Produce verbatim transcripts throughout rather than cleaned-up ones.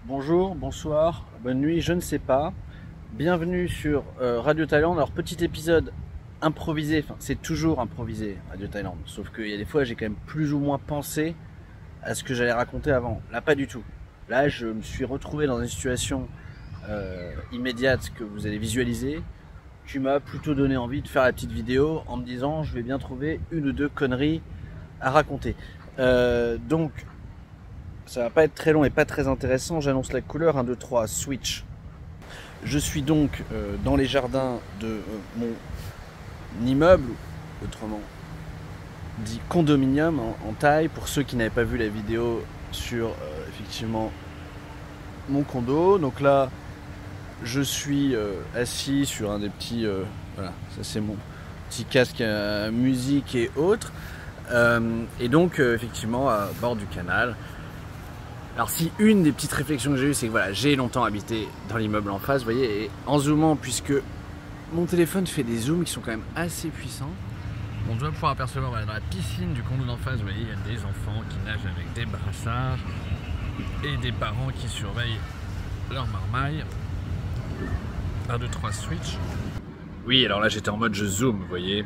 Bonjour, bonsoir, bonne nuit, je ne sais pas. Bienvenue sur euh, Radio Thaïlande. Alors petit épisode improvisé, enfin c'est toujours improvisé Radio Thaïlande, sauf qu'il y a des fois j'ai quand même plus ou moins pensé à ce que j'allais raconter avant. Là pas du tout. Là je me suis retrouvé dans une situation euh, immédiate que vous allez visualiser, qui m'a plutôt donné envie de faire la petite vidéo en me disant je vais bien trouver une ou deux conneries à raconter. Euh, donc ça va pas être très long et pas très intéressant, j'annonce la couleur, un, deux, trois, switch. Je suis donc euh, dans les jardins de euh, mon immeuble, autrement dit condominium en, en Thaï, pour ceux qui n'avaient pas vu la vidéo sur euh, effectivement mon condo. Donc là, je suis euh, assis sur un des petits, euh, voilà, ça c'est mon petit casque à musique et autres, euh, et donc euh, effectivement à bord du canal. Alors si une des petites réflexions que j'ai eues, c'est que voilà, j'ai longtemps habité dans l'immeuble en face, vous voyez, et en zoomant, puisque mon téléphone fait des zooms qui sont quand même assez puissants, on doit pouvoir apercevoir voilà, dans la piscine du condo d'en face, vous voyez, il y a des enfants qui nagent avec des brassards et des parents qui surveillent leur marmaille. un, deux, trois, switch. Oui, alors là j'étais en mode je zoome, vous voyez.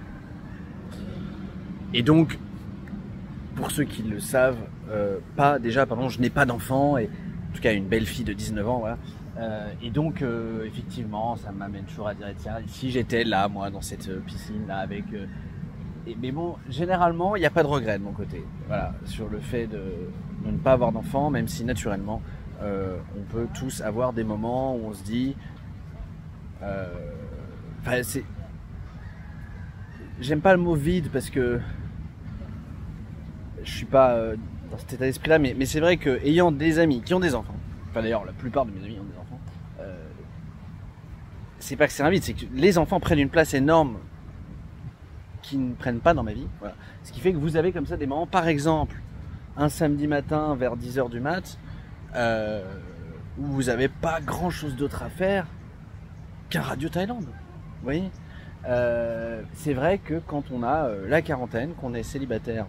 Et donc, pour ceux qui le savent, euh, pas déjà, pardon, je n'ai pas d'enfant, et en tout cas une belle fille de dix-neuf ans, voilà. Euh, et donc, euh, effectivement, ça m'amène toujours à dire, tiens, si j'étais là, moi, dans cette piscine là, avec. Euh, et, mais bon, généralement, il n'y a pas de regret de mon côté, voilà, sur le fait de, de ne pas avoir d'enfant, même si naturellement, euh, on peut tous avoir des moments où on se dit, euh, enfin, c'est, j'aime pas le mot vide parce que je suis pas euh, dans cet état d'esprit là, mais, mais c'est vrai que ayant des amis qui ont des enfants, enfin d'ailleurs la plupart de mes amis ont des enfants, euh, c'est pas que c'est un vide, c'est que les enfants prennent une place énorme qui ne prennent pas dans ma vie, voilà. Ce qui fait que vous avez comme ça des moments, par exemple un samedi matin vers dix heures du mat, euh, où vous avez pas grand chose d'autre à faire qu'un Radio Thaïlande, vous voyez. Euh, c'est vrai que quand on a euh, la quarantaine, qu'on est célibataire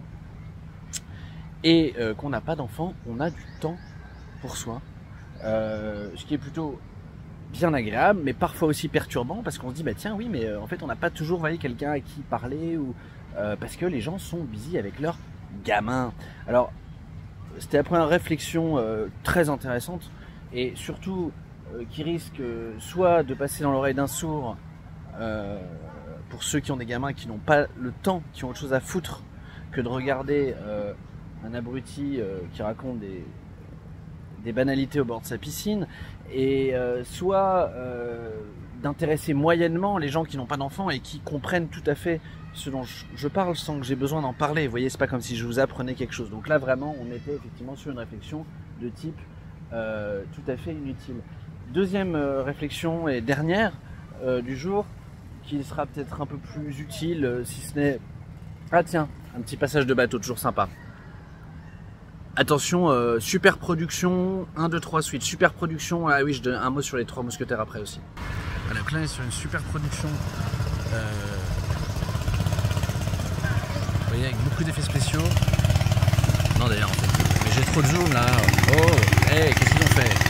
et euh, qu'on n'a pas d'enfants, on a du temps pour soi, euh, ce qui est plutôt bien agréable, mais parfois aussi perturbant, parce qu'on se dit bah tiens oui, mais euh, en fait on n'a pas toujours, voyez, quelqu'un à qui parler, ou euh, parce que les gens sont busy avec leurs gamins. Alors c'était la première réflexion euh, très intéressante, et surtout euh, qui risque euh, soit de passer dans l'oreille d'un sourd, euh, pour ceux qui ont des gamins qui n'ont pas le temps, qui ont autre chose à foutre que de regarder euh, un abruti euh, qui raconte des, des banalités au bord de sa piscine, et euh, soit euh, d'intéresser moyennement les gens qui n'ont pas d'enfants et qui comprennent tout à fait ce dont je, je parle sans que j'ai besoin d'en parler. Vous voyez, c'est pas comme si je vous apprenais quelque chose. Donc là vraiment on était effectivement sur une réflexion de type euh, tout à fait inutile. Deuxième euh, réflexion et dernière euh, du jour, qui sera peut-être un peu plus utile, euh, si ce n'est... Ah tiens, un petit passage de bateau, toujours sympa. Attention, euh, super production, un, deux, trois, suite, super production, ah oui, je donne un mot sur les trois mousquetaires après aussi. Voilà, donc là on est sur une super production, euh, vous voyez, avec beaucoup d'effets spéciaux. Non d'ailleurs en fait, mais j'ai trop de zoom là. Oh, hé, hey, qu'est-ce qu'ils ont fait?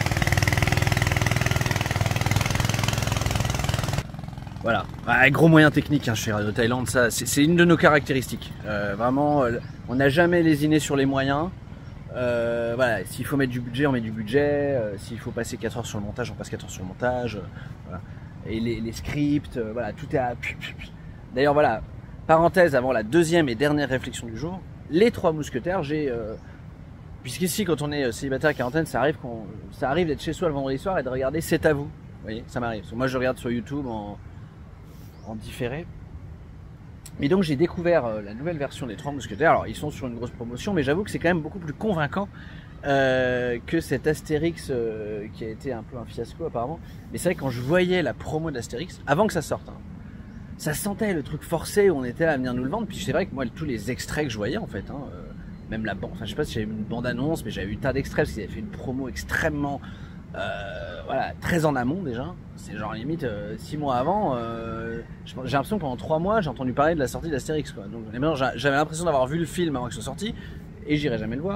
Voilà, ah, gros moyens techniques hein, chez Radio Thaïlande, ça c'est une de nos caractéristiques. Euh, vraiment, euh, on n'a jamais lésiné sur les moyens. Euh, voilà, s'il faut mettre du budget, on met du budget. Euh, s'il faut passer quatre heures sur le montage, on passe quatre heures sur le montage. Euh, voilà. Et les, les scripts, euh, voilà, tout est à... D'ailleurs, voilà, parenthèse avant la deuxième et dernière réflexion du jour, les trois mousquetaires, j'ai... Euh, puisqu'ici, quand on est célibataire à quarantaine, ça arrive, qu'on, ça arrive d'être chez soi le vendredi soir et de regarder C'est à vous. Vous voyez, ça m'arrive. Moi, je regarde sur YouTube en... en différé. Mais donc j'ai découvert euh, la nouvelle version des Trois Mousquetaires. Alors ils sont sur une grosse promotion, mais j'avoue que c'est quand même beaucoup plus convaincant euh, que cet Astérix euh, qui a été un peu un fiasco apparemment. Mais c'est vrai que quand je voyais la promo d'Astérix, avant que ça sorte, hein, ça sentait le truc forcé où on était là à venir nous le vendre. Puis c'est vrai que moi tous les extraits que je voyais en fait, hein, euh, même la bande, enfin je sais pas si j'avais une bande annonce, mais j'avais eu tas d'extraits parce qu'ils avaient fait une promo extrêmement Euh, voilà, très en amont déjà, c'est genre limite euh, six mois avant, euh, j'ai l'impression que pendant trois mois j'ai entendu parler de la sortie d'Astérix quoi. Donc j'avais l'impression d'avoir vu le film avant qu'il soit sorti, et j'irai jamais le voir.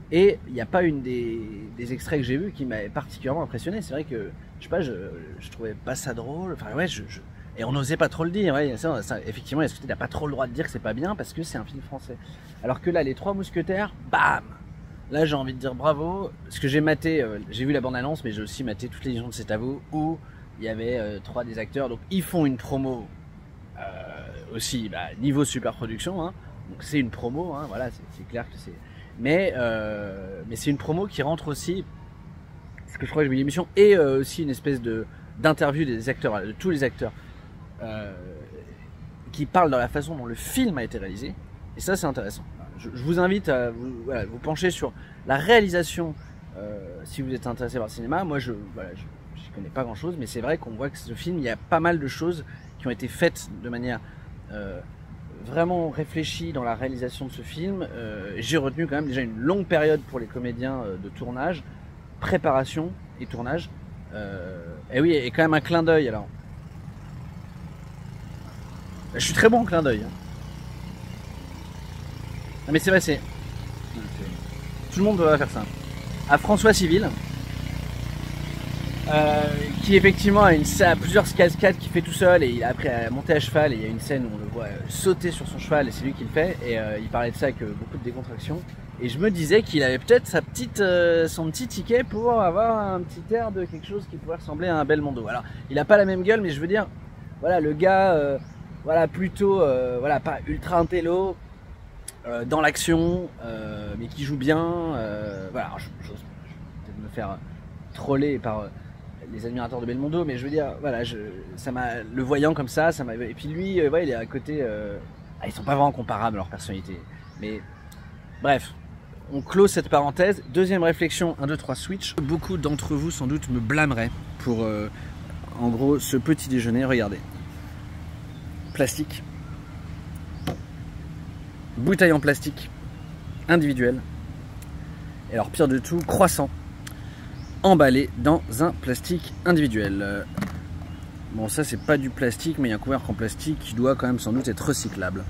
Et il n'y a pas une des, des extraits que j'ai vus qui m'avait particulièrement impressionné. C'est vrai que, je sais pas, je, je trouvais pas ça drôle. Enfin, ouais, je, je... Et on n'osait pas trop le dire. Ouais, ça, ça, effectivement, il n'a pas trop le droit de dire que c'est pas bien parce que c'est un film français. Alors que là, Les Trois Mousquetaires, bam! Là, j'ai envie de dire bravo. Parce que j'ai maté, euh, j'ai vu la bande-annonce, mais j'ai aussi maté toutes les éditions de C'est à vous où il y avait euh, trois des acteurs. Donc, ils font une promo euh, aussi, bah, niveau super production. Hein. Donc, c'est une promo, hein, voilà, c'est clair que c'est. Mais, euh, mais c'est une promo qui rentre aussi, ce que je crois que j'ai vu l'émission, et euh, aussi une espèce de d'interview des acteurs, de tous les acteurs, euh, qui parlent dans la façon dont le film a été réalisé. Et ça, c'est intéressant. Je, je vous invite à vous, voilà, vous pencher sur la réalisation, euh, si vous êtes intéressé par le cinéma. Moi, je voilà, je, je connais pas grand-chose, mais c'est vrai qu'on voit que ce film, il y a pas mal de choses qui ont été faites de manière euh, vraiment réfléchi dans la réalisation de ce film. Euh, j'ai retenu quand même déjà une longue période pour les comédiens euh, de tournage, préparation et tournage. Euh, et oui, et quand même un clin d'œil alors. Je suis très bon en clin d'œil. Hein. Non mais c'est vrai, c'est... Tout le monde doit faire ça. À François Civil, Euh, qui effectivement a, une, a plusieurs cascades qu'il fait tout seul et il a appris à monter à cheval et il y a une scène où on le voit sauter sur son cheval et c'est lui qui le fait et euh, il parlait de ça avec euh, beaucoup de décontraction et je me disais qu'il avait peut-être sa petite, euh, son petit ticket pour avoir un petit air de quelque chose qui pourrait ressembler à un Belmondo. Alors il a pas la même gueule mais je veux dire voilà le gars euh, voilà plutôt euh, voilà pas ultra intello euh, dans l'action euh, mais qui joue bien euh, voilà j'ose peut-être me faire troller par euh, les admirateurs de Belmondo, mais je veux dire, voilà, je, ça m'a, le voyant comme ça, ça m'a, et puis lui, euh, ouais, il est à côté, euh, ah, ils sont pas vraiment comparables leur personnalité, mais bref, on close cette parenthèse. Deuxième réflexion, un, deux, trois, switch. Beaucoup d'entre vous sans doute me blâmeraient pour, euh, en gros, ce petit déjeuner. Regardez, plastique, bouteille en plastique, individuelle, et alors pire de tout, croissant. Emballé dans un plastique individuel. Bon, ça c'est pas du plastique, mais il y a un couvercle en plastique qui doit quand même sans doute être recyclable.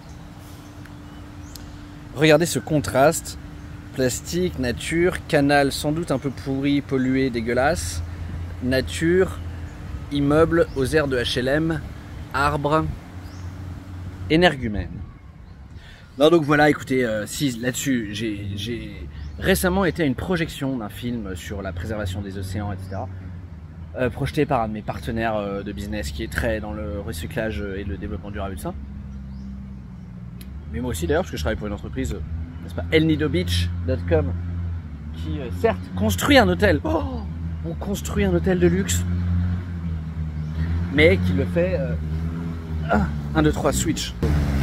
Regardez ce contraste. Plastique, nature, canal sans doute un peu pourri, pollué, dégueulasse. Nature, immeuble aux aires de H L M, arbres, énergumène. Non, donc voilà, écoutez, euh, si là-dessus, j'ai récemment été à une projection d'un film sur la préservation des océans, et cetera. Euh, projeté par un de mes partenaires euh, de business qui est très dans le recyclage et le développement durable de ça. Mais moi aussi d'ailleurs, parce que je travaille pour une entreprise, euh, n'est-ce pas, el nido beach point com, qui euh, certes construit un hôtel. Oh, on construit un hôtel de luxe, mais qui le fait euh, un, deux, trois, switch.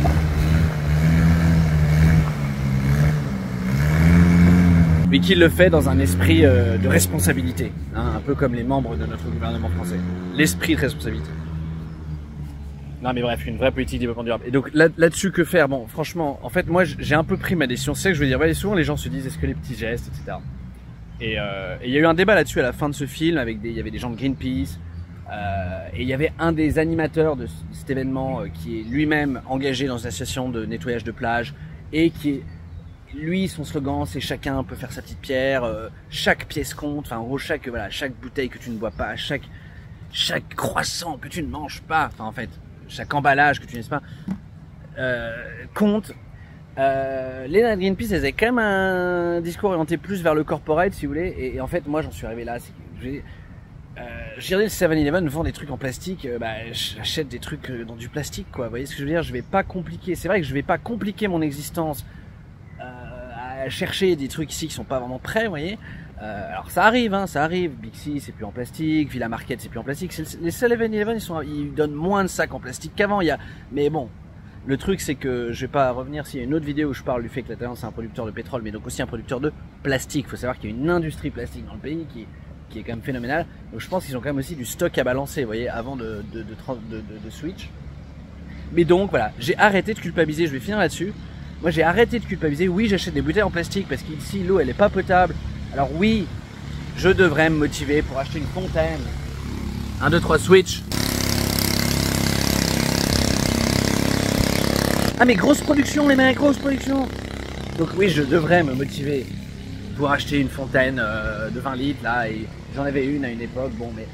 Mais qui le fait dans un esprit euh, de responsabilité, hein, un peu comme les membres de notre gouvernement français. L'esprit de responsabilité. Non mais bref, une vraie politique de développement durable. Et donc là, là-dessus, que faire? Bon, franchement, en fait, moi, j'ai un peu pris ma décision. C'est ça que je veux dire. Ouais, souvent, les gens se disent, est-ce que les petits gestes, et cetera. Et euh, il y a eu un débat là-dessus à la fin de ce film, avec des, il y avait des gens de Greenpeace, euh, et il y avait un des animateurs de cet événement euh, qui est lui-même engagé dans une association de nettoyage de plage, et qui est... Lui, son slogan, c'est chacun peut faire sa petite pierre, euh, chaque pièce compte, enfin en gros, chaque, voilà, chaque bouteille que tu ne bois pas, chaque, chaque croissant que tu ne manges pas, enfin en fait, chaque emballage que tu n'aimes pas, euh, compte. Euh, les nanas de Greenpeace, elles avaient quand même un discours orienté plus vers le corporate, si vous voulez, et, et en fait, moi, j'en suis arrivé là. J'ai euh, regardé le seven eleven vend des trucs en plastique, euh, bah, j'achète des trucs dans du plastique, quoi. Vous voyez ce que je veux dire? Je vais pas compliquer, c'est vrai que je vais pas compliquer mon existence à chercher des trucs ici qui sont pas vraiment prêts, vous voyez. Euh, alors ça arrive, hein, ça arrive. Bixi c'est plus en plastique, Villa Market c'est plus en plastique. Les seven eleven ils sont, ils donnent moins de sacs en plastique qu'avant. Il y a, mais bon, le truc c'est que je vais pas revenir. S'il y a une autre vidéo où je parle du fait que la Thaïlande c'est un producteur de pétrole, mais donc aussi un producteur de plastique. Il faut savoir qu'il y a une industrie plastique dans le pays qui, qui est quand même phénoménale. Donc je pense qu'ils ont quand même aussi du stock à balancer, vous voyez, avant de, de, de, de, de, de switch. Mais donc voilà, j'ai arrêté de culpabiliser. Je vais finir là-dessus. Moi j'ai arrêté de culpabiliser, oui j'achète des bouteilles en plastique parce qu'ici l'eau elle est pas potable. Alors oui, je devrais me motiver pour acheter une fontaine. un, deux, trois, switch. Ah mais grosse production les mecs, grosse production. Donc oui je devrais me motiver pour acheter une fontaine euh, de vingt litres là, et j'en avais une à une époque, bon mais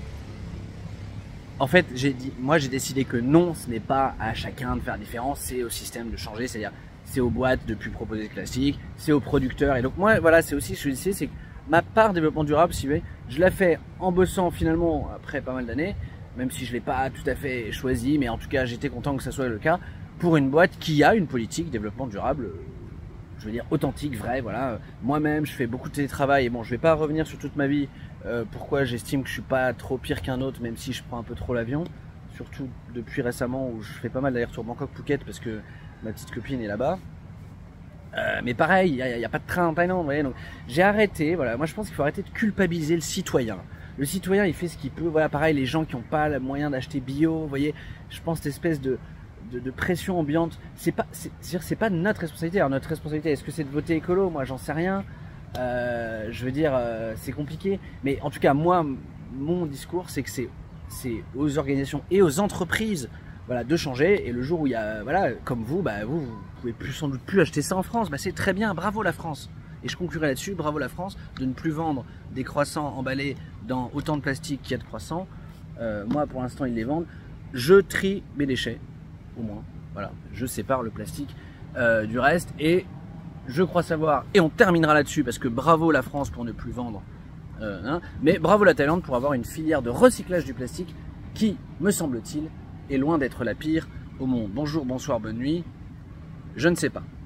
en fait j'ai dit, moi j'ai décidé que non, ce n'est pas à chacun de faire la différence, c'est au système de changer, c'est-à-dire c'est aux boîtes de plus proposer de classique, c'est aux producteurs, et donc moi voilà, c'est aussi ce que je disais, c'est que ma part développement durable, si vous voulez, je la fais en bossant finalement après pas mal d'années, même si je ne l'ai pas tout à fait choisi, mais en tout cas j'étais content que ça soit le cas, pour une boîte qui a une politique développement durable, je veux dire authentique, vrai, voilà. Moi-même je fais beaucoup de télétravail, et bon je vais pas revenir sur toute ma vie, euh, pourquoi j'estime que je suis pas trop pire qu'un autre, même si je prends un peu trop l'avion, surtout depuis récemment où je fais pas mal d'allers-retours Bangkok-Phuket parce que ma petite copine est là-bas. Euh, mais pareil, il n'y a, a pas de train en Thaïlande, vous voyez, donc j'ai arrêté, voilà, moi je pense qu'il faut arrêter de culpabiliser le citoyen. Le citoyen, il fait ce qu'il peut, voilà, pareil, les gens qui n'ont pas le moyen d'acheter bio, vous voyez, je pense cette espèce de, de, de pression ambiante, c'est pas, c'est pas notre responsabilité. Alors notre responsabilité, est-ce que c'est de voter écolo? Moi j'en sais rien, euh, je veux dire, euh, c'est compliqué, mais en tout cas, moi, mon discours, c'est que c'est aux organisations et aux entreprises, voilà, de changer, et le jour où il y a, voilà, comme vous, bah, vous, vous pouvez plus, sans doute plus acheter ça en France, bah, c'est très bien, bravo la France. Et je conclurai là-dessus, bravo la France, de ne plus vendre des croissants emballés dans autant de plastique qu'il y a de croissants. Euh, moi, pour l'instant, ils les vendent. Je trie mes déchets, au moins, voilà, je sépare le plastique euh, du reste, et je crois savoir, et on terminera là-dessus, parce que bravo la France pour ne plus vendre, euh, hein, mais bravo la Thaïlande pour avoir une filière de recyclage du plastique qui, me semble-t-il, est loin d'être la pire au monde. Bonjour, bonsoir, bonne nuit, je ne sais pas.